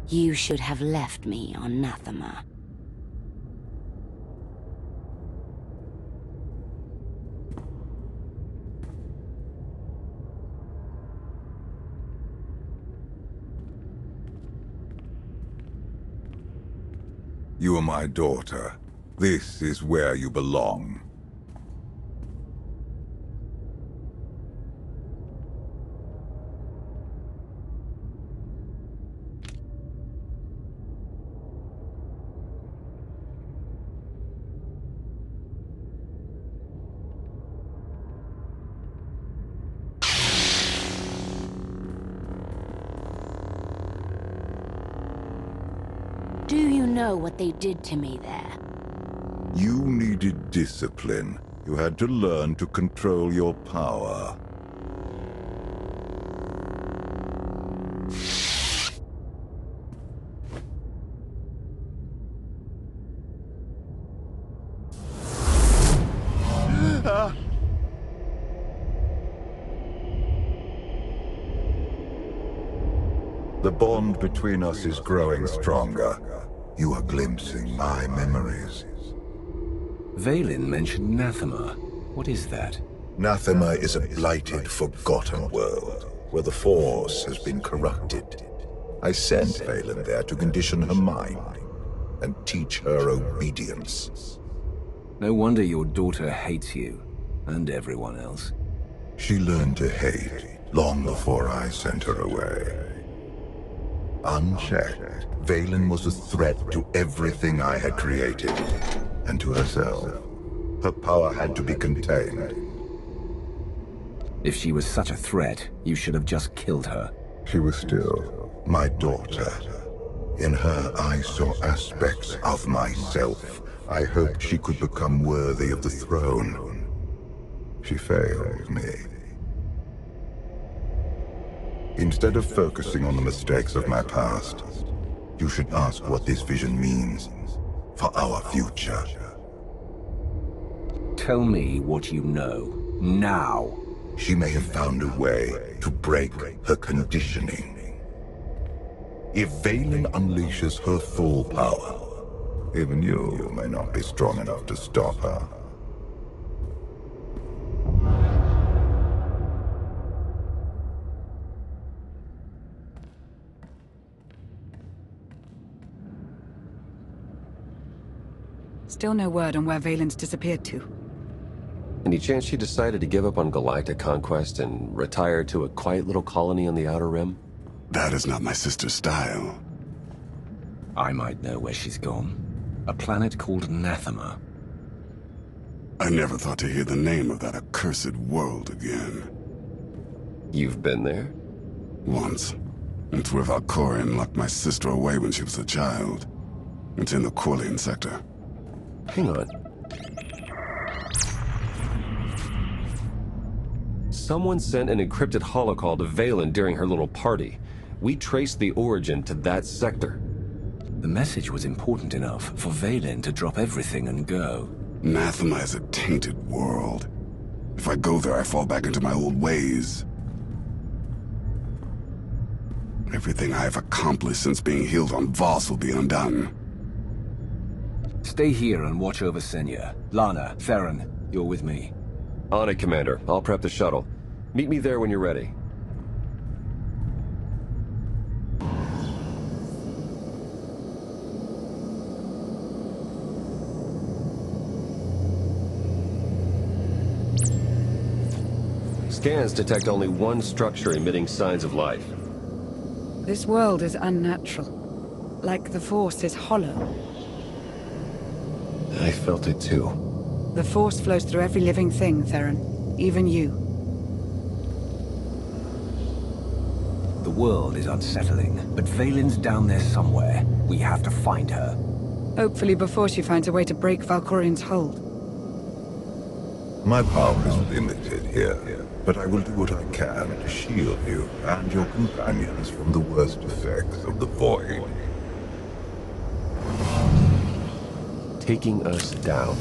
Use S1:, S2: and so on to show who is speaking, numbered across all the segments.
S1: You should have left me on Anathema.
S2: You are my daughter. This is where you belong.
S1: Do you know what they did to me there?
S2: You needed discipline. You had to learn to control your power. The bond between us is growing stronger. You are glimpsing my memories.
S3: Valen mentioned Anathema. What is that?
S2: Anathema is a blighted, forgotten world, where the Force has been corrupted. I sent Valen there to condition her mind, and teach her obedience.
S3: No wonder your daughter hates you, and everyone else.
S2: She learned to hate long before I sent her away. Unchecked, Valen was a threat to everything I had created, and to herself. Her power had to be contained.
S3: If she was such a threat, you should have just killed her.
S2: She was still my daughter. In her, I saw aspects of myself. I hoped she could become worthy of the throne. She failed me. Instead of focusing on the mistakes of my past, you should ask what this vision means for our future.
S3: Tell me what you know, now.
S2: She may have found a way to break her conditioning. If Valen unleashes her full power, even you may not be strong enough to stop her.
S4: Still no word on where Valen's disappeared to.
S5: Any chance she decided to give up on galactic conquest and retire to a quiet little colony on the Outer Rim?
S6: That is not my sister's style.
S3: I might know where she's gone. A planet called Anathema.
S6: I never thought to hear the name of that accursed world again.
S5: You've been there?
S6: Once. It's where Valkorian locked my sister away when she was a child. It's in the Corlean sector.
S5: Hang on. Someone sent an encrypted holocall to Valen during her little party. We traced the origin to that sector.
S3: The message was important enough for Valen to drop everything and go.
S6: Anathema is a tainted world. If I go there, I fall back into my old ways. Everything I have accomplished since being healed on Voss will be undone.
S3: Stay here and watch over Senya. Lana, Theron, you're with me.
S5: On it, Commander. I'll prep the shuttle. Meet me there when you're ready. Scans detect only one structure emitting signs of life.
S4: This world is unnatural. Like the Force is hollow.
S5: I felt it too.
S4: The Force flows through every living thing, Theron. Even you.
S3: The world is unsettling, but Valen's down there somewhere. We have to find her.
S4: Hopefully before she finds a way to break Valkorian's hold.
S2: My power is limited here, but I will do what I can to shield you and your companions from the worst effects of the Void.
S5: Taking us down.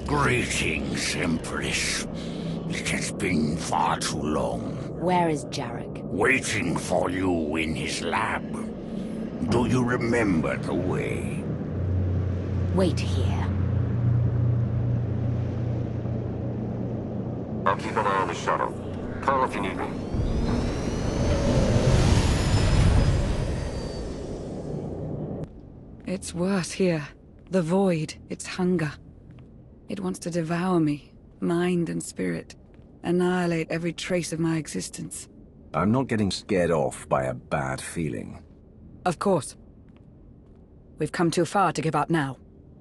S7: Greetings, Empress. It has been far too long.
S1: Where is Jarek?
S7: Waiting for you in his lab. Do you remember the way?
S1: Wait here.
S5: I'll keep an eye on the shuttle. Call if you need me.
S4: It's worse here. The void, its hunger. It wants to devour me, mind and spirit. Annihilate every trace of my existence.
S3: I'm not getting scared off by a bad feeling.
S4: Of course. We've come too far to give up now.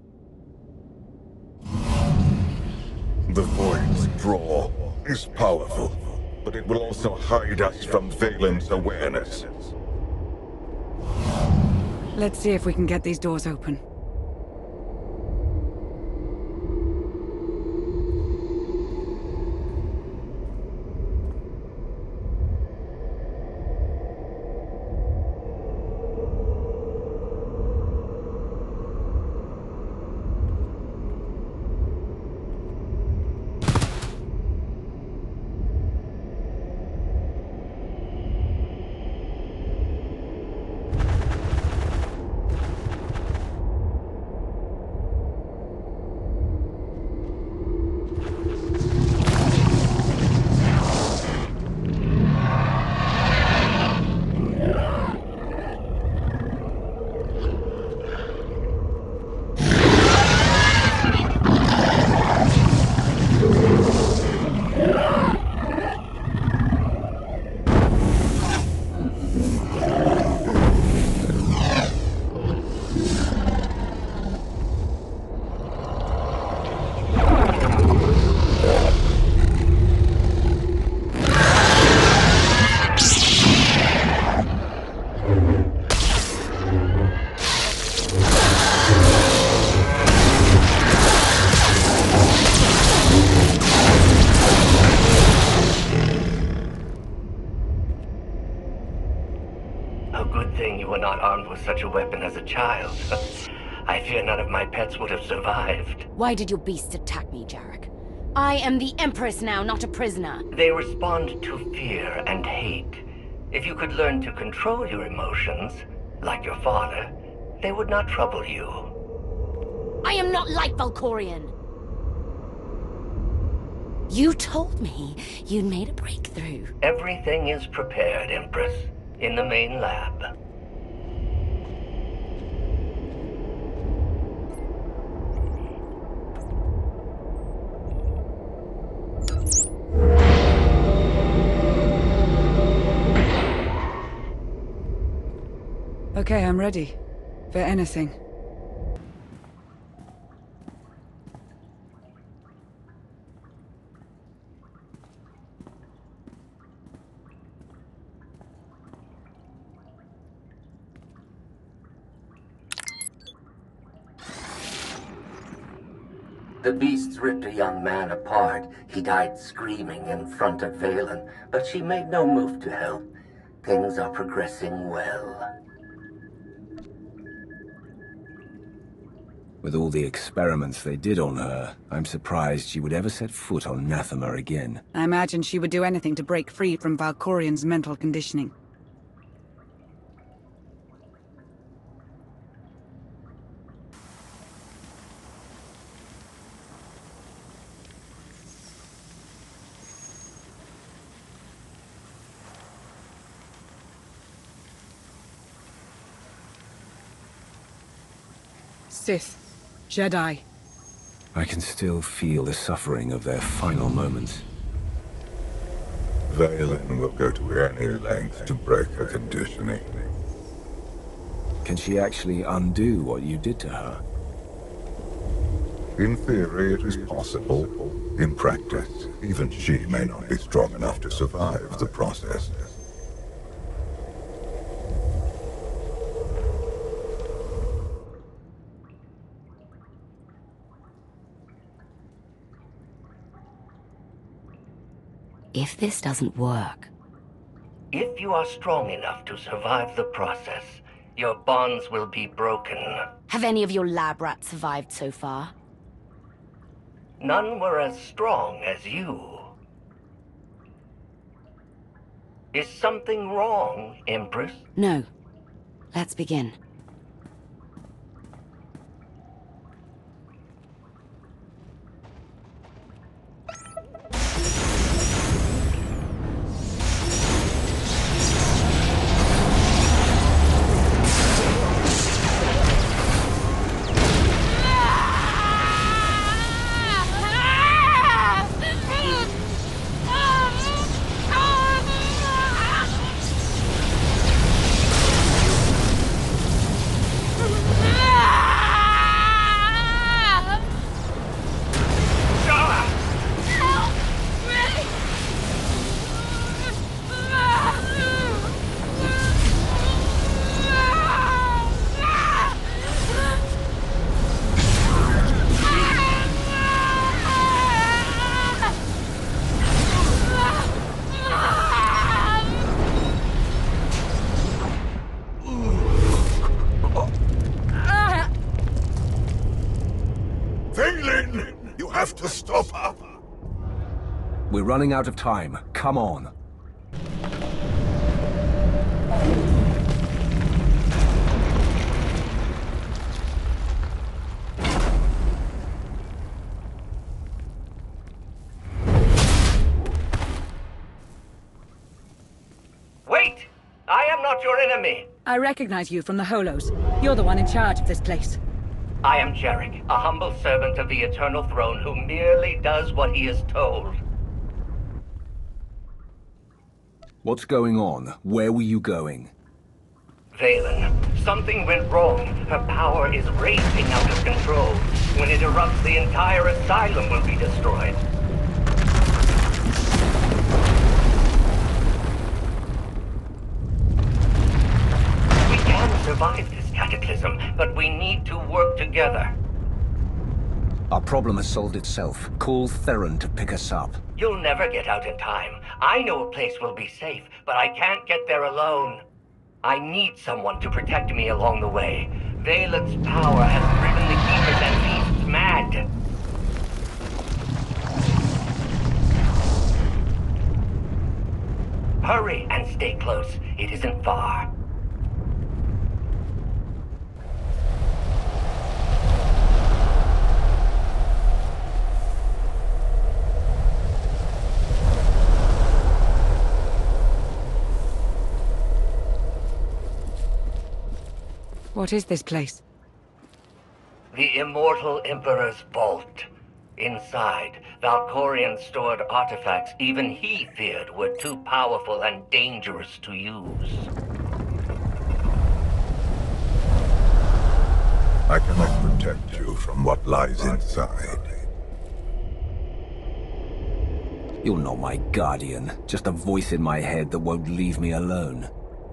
S2: The void's draw is powerful, but it will also hide us from Valen's awareness.
S4: Let's see if we can get these doors open.
S8: Such a weapon as a child. I fear none of my pets would have survived.
S1: Why did your beasts attack me, Jarek? I am the Empress now, not a prisoner.
S8: They respond to fear and hate. If you could learn to control your emotions, like your father, they would not trouble you.
S1: I am not like Valkorian. You told me you'd made a breakthrough.
S8: Everything is prepared, Empress, in the main lab.
S4: Okay, I'm ready. For anything.
S8: The beasts ripped a young man apart. He died screaming in front of Valen, but she made no move to help. Things are progressing well.
S3: With all the experiments they did on her, I'm surprised she would ever set foot on Nathema again.
S4: I imagine she would do anything to break free from Valkorian's mental conditioning. Sith. Jedi.
S3: I can still feel the suffering of their final moments.
S2: Valen will go to any length to break her conditioning.
S3: Can she actually undo what you did to her?
S2: In theory, it is possible. In practice, even she may not be strong enough to survive the process.
S1: If this doesn't work...
S8: If you are strong enough to survive the process, your bonds will be broken.
S1: Have any of your lab rats survived so far?
S8: None were as strong as you. Is something wrong, Empress?
S1: No. Let's begin.
S2: Vaylin! You have to stop her!
S3: We're running out of time. Come on.
S8: Wait! I am not your enemy!
S4: I recognize you from the Holos. You're the one in charge of this place.
S8: I am Jarek, a humble servant of the Eternal Throne who merely does what he is told.
S3: What's going on? Where were you going?
S8: Valen, something went wrong. Her power is raging out of control. When it erupts, the entire asylum will be destroyed. We can survive this cataclysm, but we need to work together.
S3: Our problem has solved itself. Call Theron to pick us up.
S8: You'll never get out in time. I know a place will be safe, but I can't get there alone. I need someone to protect me along the way. Valen's power has driven the Keepers and beasts mad. Hurry and stay close. It isn't far.
S4: What is this place?
S8: The Immortal Emperor's Vault. Inside, Valkorian stored artifacts even he feared were too powerful and dangerous to use.
S2: I cannot protect you from what lies inside.
S3: You're not my guardian, just a voice in my head that won't leave me alone.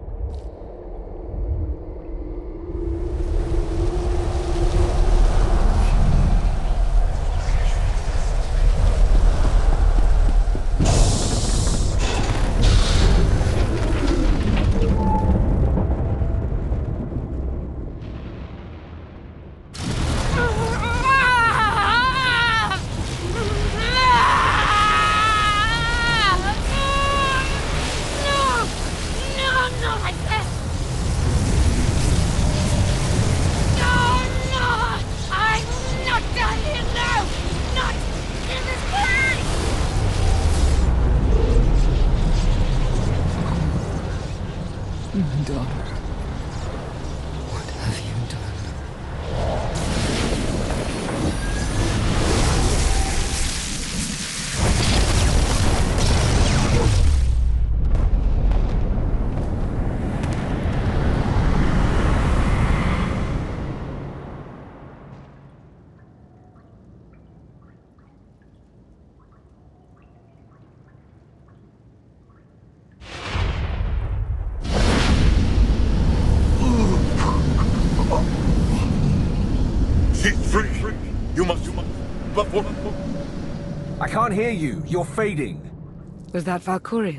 S3: I can't hear you. You're fading.
S4: Was that Valkorian?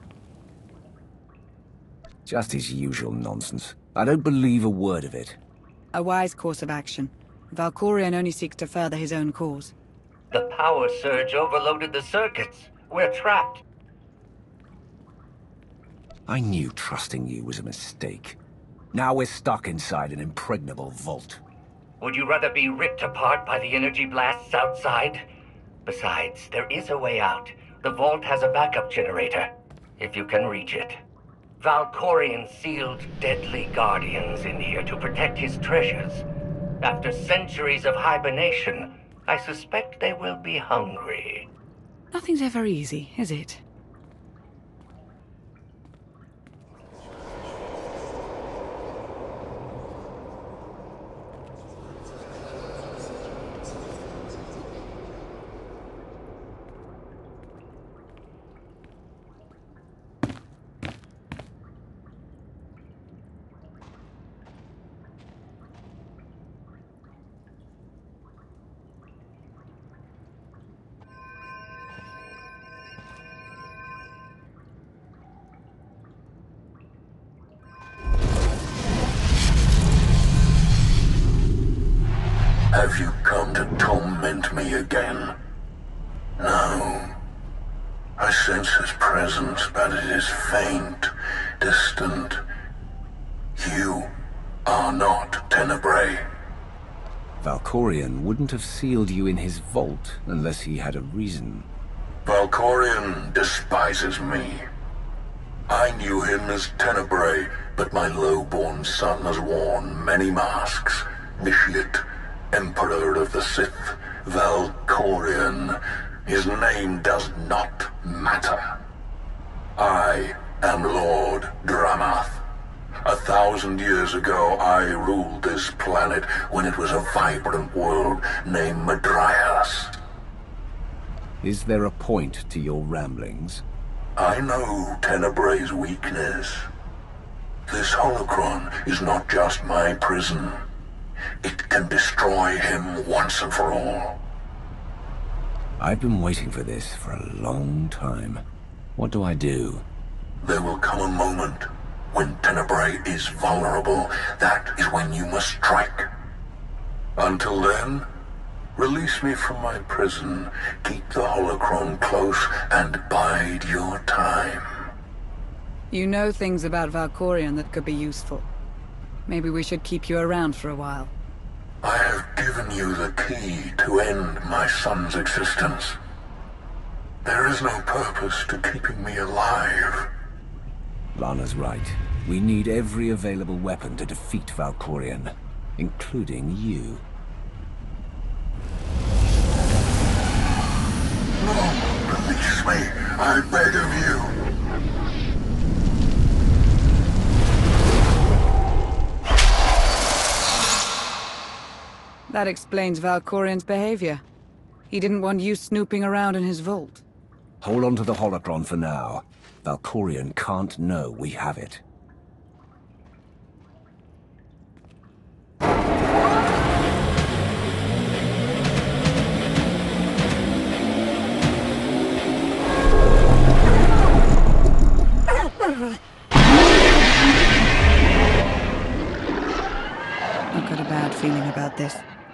S3: Just his usual nonsense. I don't believe a word of it.
S4: A wise course of action. Valkorian only seeks to further his own cause.
S8: The power surge overloaded the circuits. We're trapped.
S3: I knew trusting you was a mistake. Now we're stuck inside an impregnable vault.
S8: Would you rather be ripped apart by the energy blasts outside? Besides, there is a way out. The vault has a backup generator, if you can reach it. Valkorian sealed deadly guardians in here to protect his treasures. After centuries of hibernation, I suspect they will be hungry.
S4: Nothing's ever easy, is it?
S7: Have you come to torment me again? No. I sense his presence, but it is faint, distant. You are not Tenebrae.
S3: Valkorian wouldn't have sealed you in his vault unless he had a reason.
S7: Valkorian despises me. I knew him as Tenebrae, but my low-born son has worn many masks. Vitiate, Emperor of the Sith, Valkorian. His name does not matter. I am Lord Dramath. 1,000 years ago, I ruled this planet when it was a vibrant world named Madrias.
S3: Is there a point to your ramblings?
S7: I know Tenebrae's weakness. This holocron is not just my prison. It can destroy him once and for all.
S3: I've been waiting for this for a long time. What do I do?
S7: There will come a moment when Tenebrae is vulnerable. That is when you must strike. Until then, release me from my prison, keep the holocron close, and bide your time.
S4: You know things about Valkorian that could be useful. Maybe we should keep you around for a while.
S7: I have given you the key to end my son's existence. There is no purpose to keeping me alive.
S3: Lana's right. We need every available weapon to defeat Valkorian, including you.
S7: No, release me, I beg of you.
S4: That explains Valkorian's behavior. He didn't want you snooping around in his vault.
S3: Hold on to the holocron for now. Valkorian can't know we have it.
S4: I've got a bad feeling about this.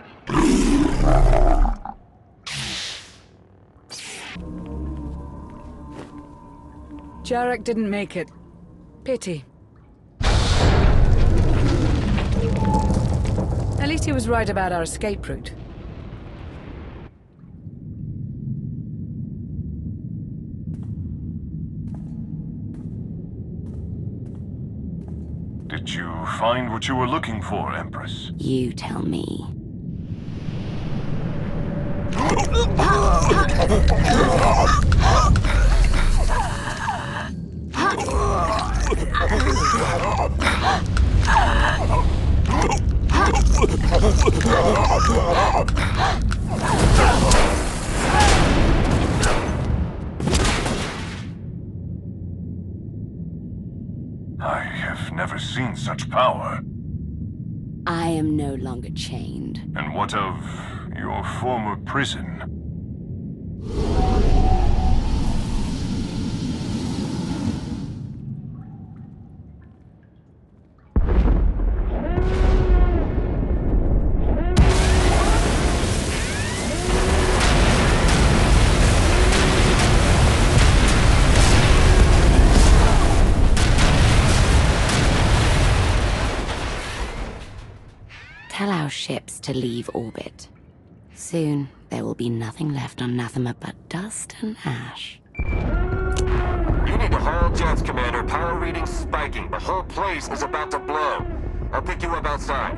S4: Jarek didn't make it. Pity. At least he was right about our escape route.
S9: Did you find what you were looking for, Empress?
S1: You tell me.
S9: I have never seen such power.
S1: I am no longer chained.
S9: And what of your former prison?
S1: ships to leave orbit. Soon, there will be nothing left on Nathema but dust and ash.
S10: You need to haul jets, Commander. Power readings spiking. The whole place is about to blow. I'll pick you up outside.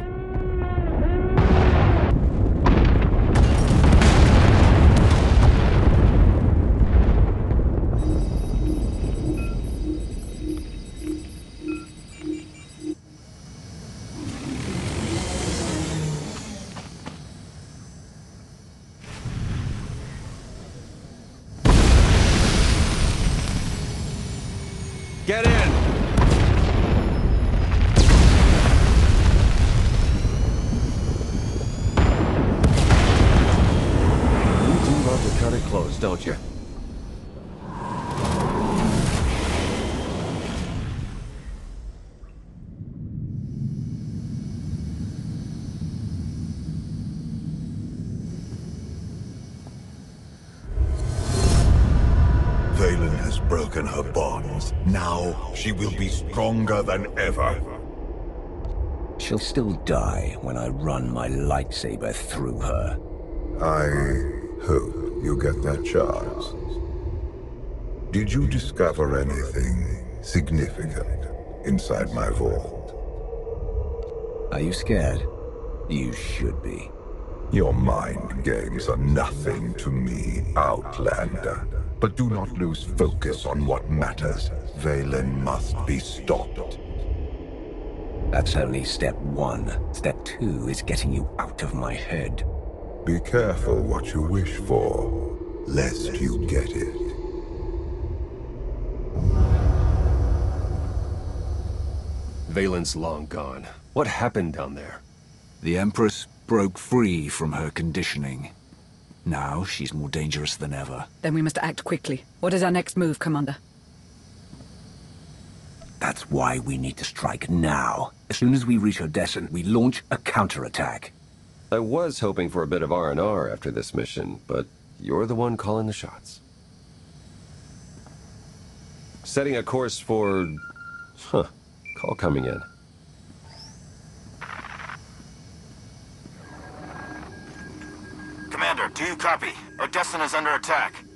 S5: Get in! You do love to cut it close, don't you?
S2: Valen has broken her bonds. Now she will be stronger than ever.
S3: She'll still die when I run my lightsaber through her.
S2: I hope you get that chance. Did you discover anything significant inside my vault?
S3: Are you scared? You should be.
S2: Your mind games are nothing to me, Outlander. But do not lose focus on what matters. Valen must be stopped.
S3: That's only step one. Step two is getting you out of my head.
S2: Be careful what you wish for, lest you get it.
S5: Valen's long gone. What happened down there?
S11: The Empress broke free from her conditioning. Now she's more dangerous than ever.
S4: Then we must act quickly. What is our next move, Commander?
S3: That's why we need to strike now. As soon as we reach Odessa, we launch a counterattack.
S5: I was hoping for a bit of R&R after this mission, but you're the one calling the shots. Setting a course for... Call coming in.
S10: Commander, do you copy? Odessa is under attack.